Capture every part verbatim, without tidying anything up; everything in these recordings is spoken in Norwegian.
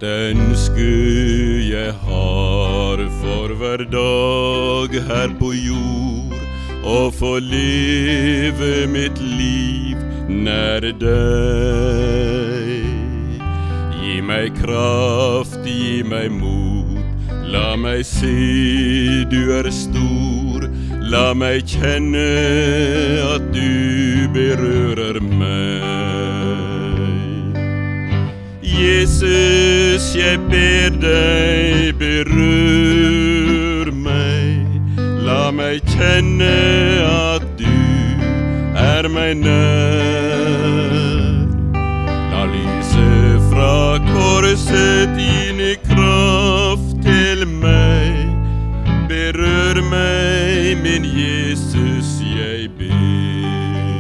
Et ønske jeg har for hver dag her på jord, å få leve mitt liv nær deg. Gi meg kraft, gi meg mot, la meg se du er stor, la meg kjenne at du berører meg. Jesus, jeg ber deg, berør meg, la meg kjenne at du er meg nær. La lyset fra korset dine kraft til meg, berør meg, min Jesus, jeg ber.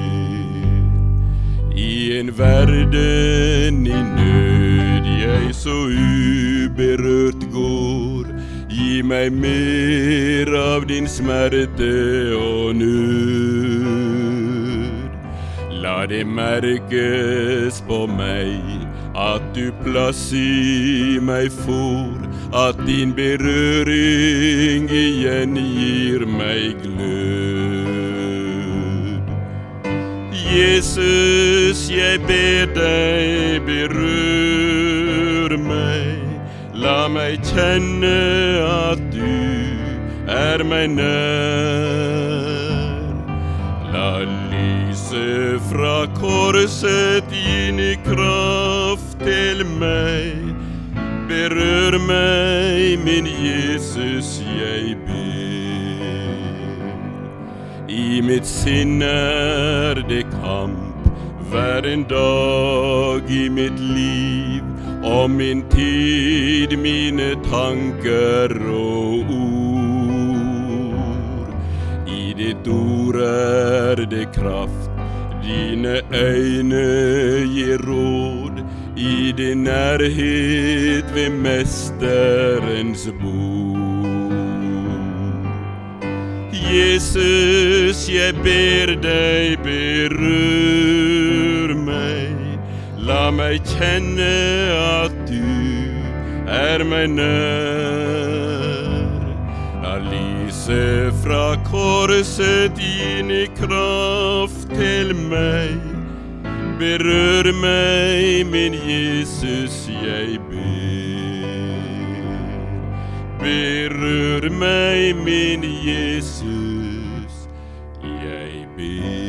I en verden i nød jeg så uberørt går, gi meg mer av din smerte og nød. La det merkes på meg at du plass i meg får, at din berøring igjen gir meg glød. Jesus, jeg ber deg, berør meg, la meg kjenne at du er meg nær. La lyset fra korset dine kraft til meg, berør meg, min Jesus, jeg ber. I mitt sinn er det kamp hver en dag i mitt liv, om min tid, mine tanker og ord. I ditt ord er det kraft, dine øyne gir råd, i din nærhet ved mesterens bord. Jesus, jeg ber deg, berør meg, la meg kjenne at du er meg nær. La lyset fra korset dine kraft til meg, berør meg, min Jesus, jeg ber. Berør meg, min Jesus, jeg ber.